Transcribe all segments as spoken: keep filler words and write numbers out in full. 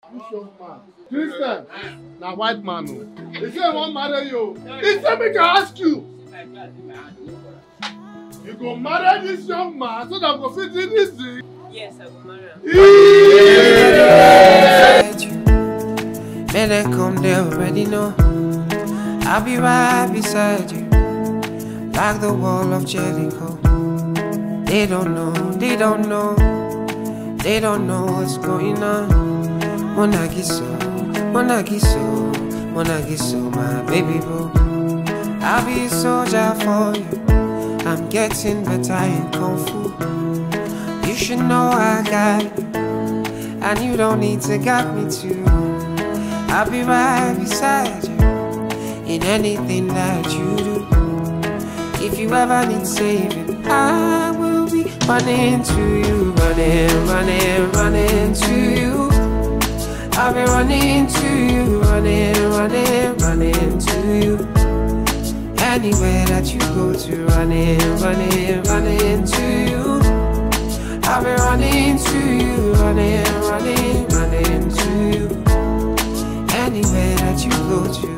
This young man. Christian. Now white man. He said won't marry you. He said me can ask you. You go marry this young man so that we go fit in this thing? Yes, I will marry him. When they come, they already know. I'll be right beside you, like the wall of Jericho. They don't know, they don't know, they don't know what's going on. Wanna get so, wanna get so, wanna get so, my baby boo. I'll be a soldier for you. I'm getting better in Kung Fu. You should know I got you, and you don't need to guide me too. I'll be right beside you in anything that you do. If you ever need saving, I will be running to you, running, running, running to you. I'll be running to you, running, running, running to you. Anywhere that you go to, running, running, running to you. I'll be running to you, running, running, running to you. Anywhere that you go to.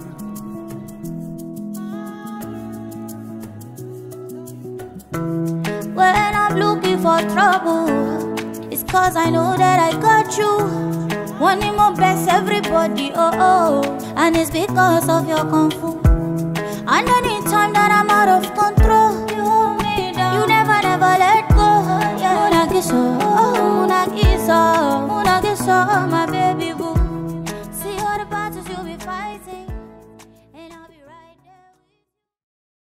When I'm looking for trouble, it's cause I know that I got you. Wanting my best, everybody, oh oh. And it's because of your Kung Fu. And anytime that I'm out of control, you hold me down. You never, never let go. Yeah. Munagiso, oh, munagiso, munagiso, my